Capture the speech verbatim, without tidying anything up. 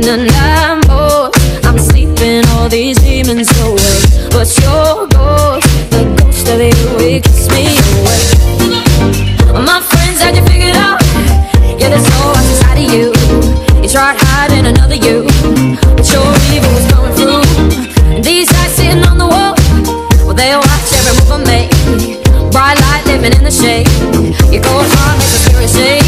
a Lambo. I'm sleeping all these demons away, but your ghost, the ghost of you, it keeps me awake. My friends had you figured out. Yeah, there's no us inside of you. You tried hiding another you, but your evil was coming through. And these eyes sitting on the wall, well, they watch every move I make. Bright light living in the shade. Your cold heart makes a spirit shake.